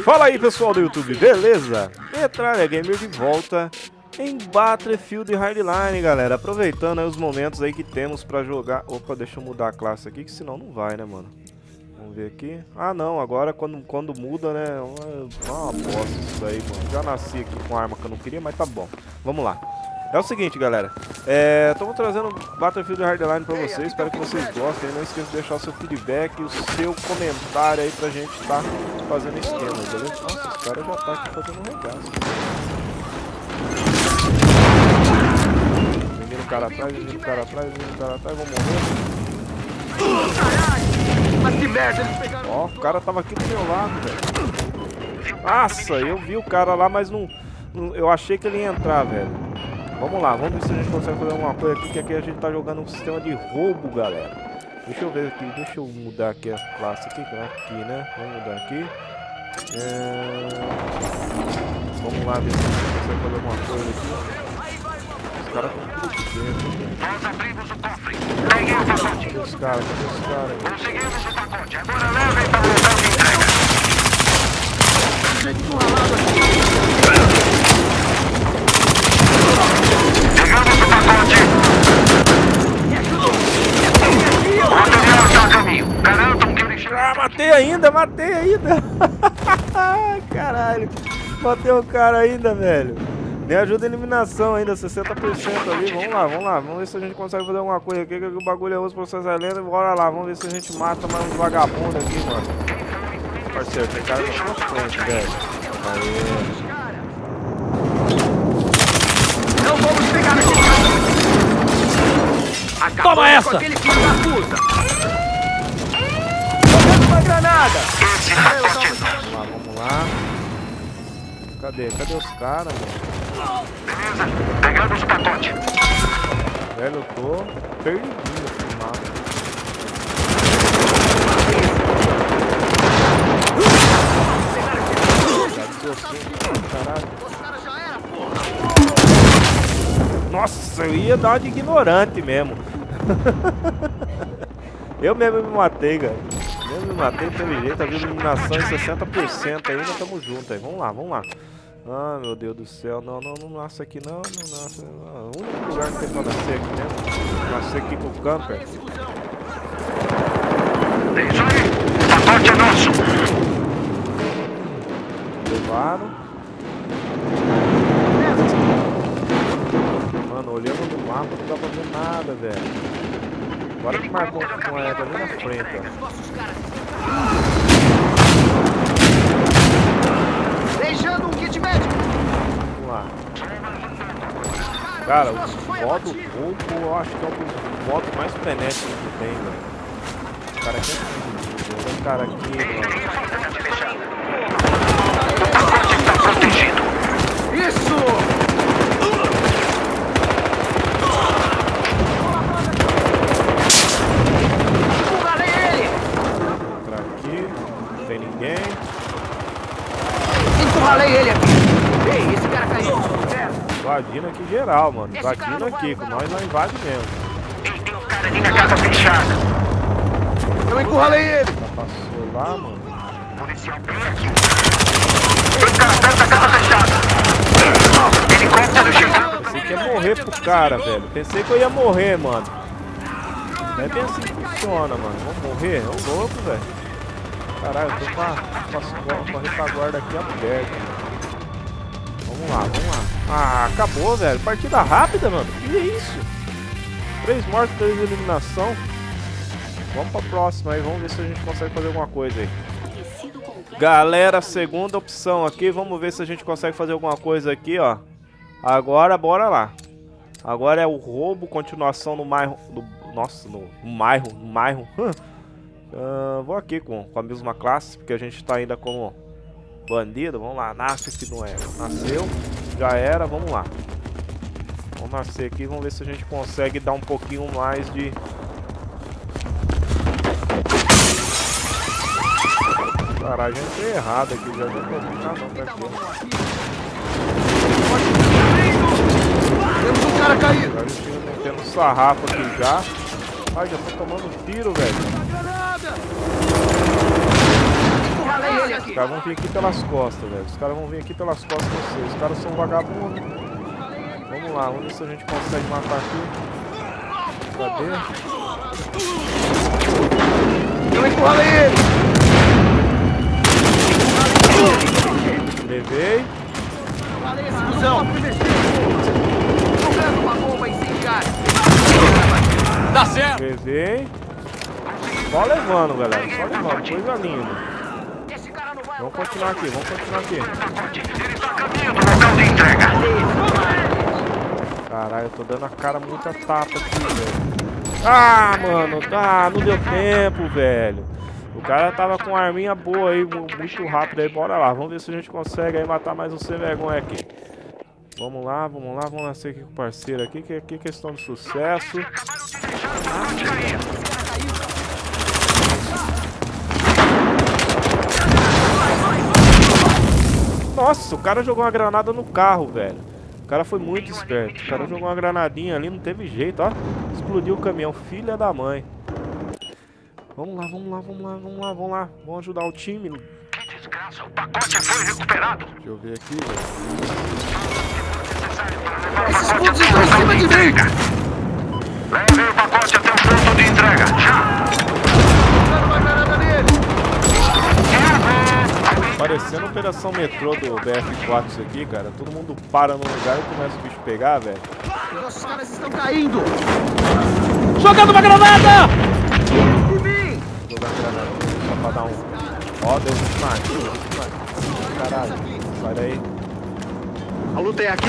Fala aí pessoal do YouTube, beleza? Metralha Gamer de volta em Battlefield Hardline, galera. Aproveitando aí os momentos aí que temos pra jogar. Opa, deixa eu mudar a classe aqui, que senão não vai, né, mano? Vamos ver aqui. Ah, não, agora quando muda, né? Uma bosta isso aí, mano. Já nasci aqui com arma que eu não queria, mas tá bom. Vamos lá. É o seguinte, galera. Estamos trazendo Battlefield Hardline pra vocês. Espero que vocês gostem. Não esqueça de deixar o seu feedback e o seu comentário aí pra gente estar fazendo esquema, beleza? Nossa, os caras já tá aqui fazendo um regaço. Menino cara atrás, menino cara atrás, menino cara atrás. Vamos morrer. Mas que merda, eles pegaram. Ó, o cara tava aqui do meu lado, velho. Nossa, eu vi o cara lá, mas não eu achei que ele ia entrar, velho. Vamos lá, vamos ver se a gente consegue fazer alguma coisa aqui, que aqui a gente tá jogando um sistema de roubo, galera. Deixa eu ver aqui, deixa eu mudar aqui a classe aqui, né? Vamos mudar aqui. Vamos lá ver se a gente consegue fazer alguma coisa aqui. Os caras estão tudo dentro, velho. Nós abrimos o cofre. Peguei o pacote. Cadê os caras? Conseguimos o pacote. Agora levem para o local de entrega. Gente encurralado aqui. Pegamos o pacote. O material está a caminho. Garantam que ele chega. Ah, matei ainda! Caralho, matei o cara ainda, velho. Me ajuda a eliminação ainda, 60% ali. Vamos lá. Vamos ver se a gente consegue fazer alguma coisa aqui, que o bagulho é osso, processo lento. Bora lá, vamos ver se a gente mata mais uns vagabundos aqui, mano. Parceiro, tem cara na sua frente, velho. Aê. Não vamos pegar esse cara. Toma essa! Com aquele filho da puta. Jogando uma granada. Vamos lá. Cadê os caras, mano? Beleza, pegamos o pacote. Velho, eu tô perdidinho aqui no mapa. Caralho. Nossa, eu ia dar uma de ignorante mesmo. Eu mesmo me matei, cara. Eu me matei, não teve jeito. A eliminação em 60% ainda, tamo junto aí. Vamos lá. Ah, meu Deus do céu. Não nasce aqui não nasce. Não. O único lugar que tem pra nascer aqui mesmo. Nascer aqui com o camper. É isso aí. O pacote é nosso. Levaram. Mano, olhando no mapa não dá pra ver nada, velho. Agora que marcou uma moeda ali na frente, ó. Deixando um kit médico. Vamos lá. Cara, o modo roubo eu acho que é o modo mais frenético que tem, velho. O cara aqui tem um cara aqui, mano. O pacote está protegido. Isso! Encurralei ele! Entra aqui, não tem ninguém. Encurralei ele aqui! Ei, esse cara caiu! Invadindo aqui geral, mano. Invadindo aqui, com nós não invade mesmo. Ei, tem um cara ali na casa fechada! Eu encurralei ele! Já passou lá, mano. Policial bem aqui! Tem cara dentro da casa fechada! Helicóptero chegando! Pensei que ia morrer pro cara, velho. Pensei que eu ia morrer, mano. Não é bem assim que funciona, mano. Vamos morrer? É um louco, velho. Caralho, eu tô com a retaguarda aqui aberta. Vamos lá. Ah, acabou, velho. Partida rápida, mano. Que isso? 3 mortos, 3 eliminação. Vamos pra próxima aí. Vamos ver se a gente consegue fazer alguma coisa aí. Galera, segunda opção aqui. Vamos ver se a gente consegue fazer alguma coisa aqui, ó. Agora, bora lá. Agora é o roubo, continuação no bairro. Nossa, no bairro. Vou aqui com a mesma classe, porque a gente tá ainda como bandido. Vamos lá, nasce que não é. Nasceu, já era, vamos lá. Vamos nascer aqui, vamos ver se a gente consegue dar um pouquinho mais de... Caralho, eu entrei errado aqui, já não tô Temos um cara caído! Agora a gente metendo sarrafo aqui já. Ai, já tô tomando tiro, velho. Encurralei ele! Os caras vão vir aqui pelas costas, velho. Os caras vão vir aqui pelas costas de vocês. Os caras são vagabundos. Vamos lá, vamos ver se a gente consegue matar aqui. Cadê? Eu empurrei ele! Levei. Fusão! Jogando uma bomba incendiária! Dá certo! Levei. Só levando, galera. Só levando. Coisa linda. Vamos continuar aqui, vamos continuar aqui. Ele está a caminho do local de entrega. Caralho, eu tô dando a cara muita tapa aqui, velho. Ah, mano, não deu tempo, velho. O cara tava com uma arminha boa aí, muito rápido aí. Bora lá, vamos ver se a gente consegue aí matar mais um sem vergonha aqui. Vamos lá, vamos lá, vamos nascer aqui com o parceiro aqui, que aqui é questão de sucesso. Nossa, o cara jogou uma granada no carro, velho. O cara foi muito esperto. O cara jogou uma granadinha ali, não teve jeito, ó. Explodiu o caminhão, filha da mãe. Vamos lá, vamos lá, vamos lá, vamos lá, vamos lá. Vamos ajudar o time. Que desgraça, o pacote foi recuperado. Deixa eu ver aqui, velho. Esses escudos estão em cima de mim! Leve o pacote até o ponto de entrega, já! Jogando uma granada nele! Parecendo a operação metrô do BF4 isso aqui, cara. Todo mundo para no lugar e começa o bicho pegar, velho. Os nossos caras estão caindo! Jogando uma granada! De mim! Jogar granada só pra dar um... Ó, deu muito mais, deu muito mais. Caralho, sai daí. A luta é aqui!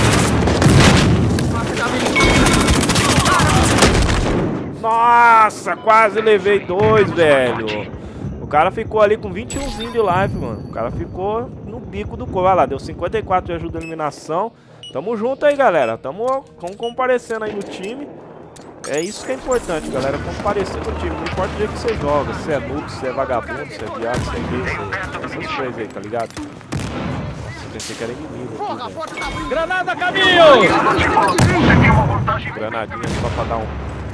Nossa, quase levei 2, velho. O cara ficou ali com 21zinho de life, mano. O cara ficou no bico do corpo. Olha lá, deu 54 de ajuda à eliminação. Tamo junto aí, galera. Tamo comparecendo aí no time. É isso que é importante, galera. Comparecer no time. Não importa o jeito que você joga. Se é noob, se é vagabundo, se é viado, se é gay. Essas coisas aí, tá ligado? Nossa, pensei que era inimigo aqui, Porra, a velho. porta tá abrindo! Granada a caminho! Granadinha só pra dar um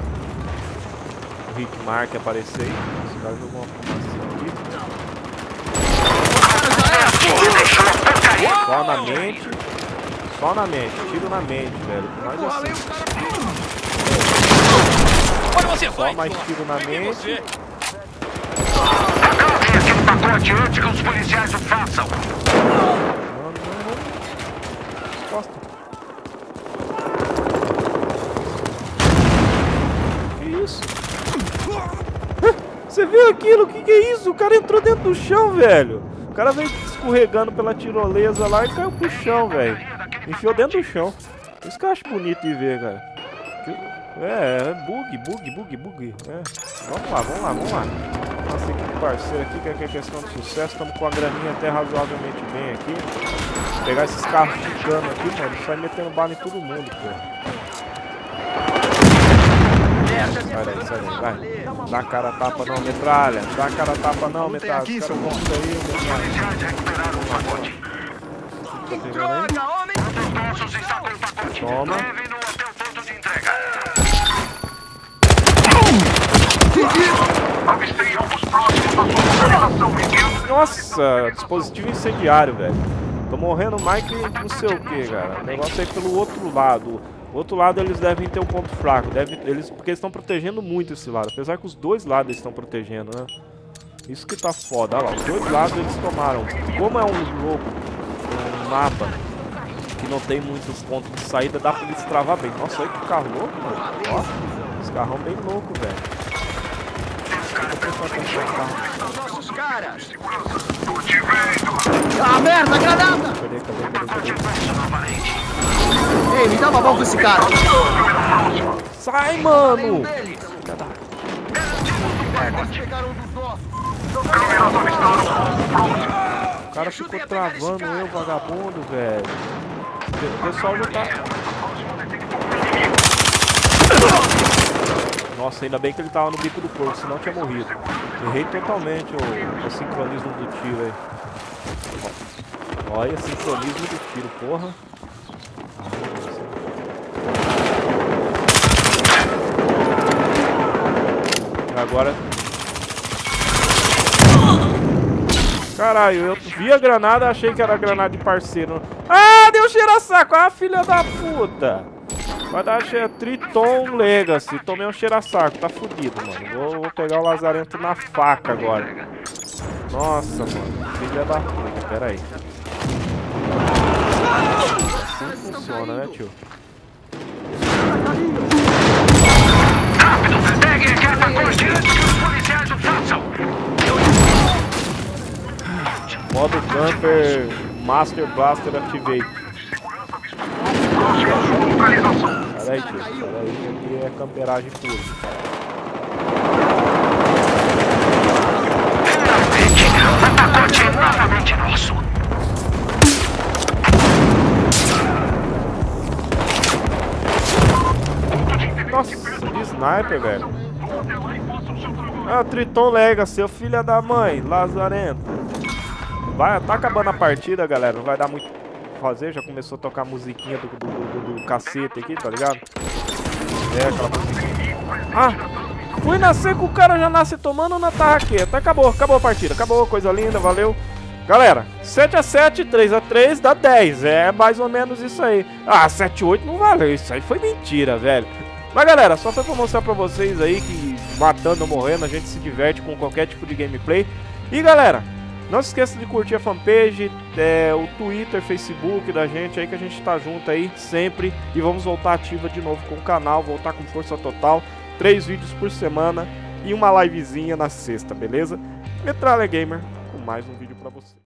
hit mark aparecer aí. Esse cara jogou uma formação aqui. Só na mente. Só na mente. Tiro na mente, velho. Mais assim. Olha você, Só mais tiro na mente. Acabem aquele pacote antes que os policiais o façam. Não. Costa. Que isso? Você viu aquilo? Que é isso? O cara entrou dentro do chão, velho. O cara veio escorregando pela tirolesa lá e caiu pro chão, velho. Enfiou dentro do chão. Isso que eu acho bonito de ver, cara. É bug. É. Vamos lá. Nossa equipe parceira aqui, que é questão de sucesso. Estamos com a graninha até razoavelmente bem aqui. Vou pegar esses carros de cano aqui, mano. Sai metendo bala em todo mundo, pô. Sai daí, vai. Dá a cara a tapa não, metralha. Dá a cara a tapa não, metralha. Os caras vão aí, metralha. Policiais recuperaram o pacote. Tá pegando aí? Um dos nossos está com o pacote. Toma. Leve-no até o ponto de entrega. Avistei alvos próximos da sua localização, envio. Nossa, dispositivo incendiário, velho. Tô morrendo mais que não sei o que, cara. O negócio é pelo outro lado. O outro lado eles devem ter um ponto fraco. Porque eles estão protegendo muito esse lado. Apesar que os dois lados eles estão protegendo, né? Isso que tá foda. Olha lá, os dois lados eles tomaram. Como é um jogo, um mapa que não tem muitos pontos de saída, dá pra eles travar bem. Nossa, olha que carro louco, mano. Ó, esse carrão bem louco, velho. Nossos caras! Tô te vendo. Ah, merda, granada! Cadê? Ei, me dá uma mão com esse cara! Sai, mano! Eles pegaram um dos nossos! O cara ficou travando eu, vagabundo, velho. O pessoal já tá... Nossa, ainda bem que ele tava no bico do corpo, senão tinha morrido. Errei totalmente o sincronismo do tiro aí. Olha, sincronismo do tiro, porra. Agora... Caralho, eu vi a granada, achei que era granada de parceiro. Ah, deu cheira-saco. Ah, filha da puta. Vai dar Triton Legacy. Tomei um cheira-saco. Tá fudido, mano. Vou pegar o Lazarento na faca agora. Nossa, mano. Filha da puta. Pera aí. Assim funciona, né, tio? Rápido! Pegue a carta forte antes que os policiais o façam! Modo Camper Master Blaster Activate. Pera aí, tio. Pera aí, que aqui é camperagem pura. O pacote é novamente nosso. Nossa, de sniper, velho. Ah, Triton Legacy, seu filho da mãe, Lazarento. Vai, tá acabando a partida, galera. Não vai dar muito pra fazer. Já começou a tocar a musiquinha do cacete aqui, tá ligado? É, aquela musiquinha. Ah, fui nascer com o cara já nasce tomando na tarraqueta. Acabou a partida. Acabou, coisa linda, valeu. Galera, 7-7, 3-3 dá 10. É mais ou menos isso aí. Ah, 7-8 não valeu. Isso aí foi mentira, velho. Mas galera, só foi pra mostrar pra vocês aí que matando ou morrendo a gente se diverte com qualquer tipo de gameplay. E galera, não se esqueça de curtir a fanpage, o Twitter, Facebook da gente aí, que a gente tá junto aí sempre. E vamos voltar ativa de novo com o canal, voltar com força total. 3 vídeos por semana e uma livezinha na sexta, beleza? Metralha Gamer com mais um vídeo pra você.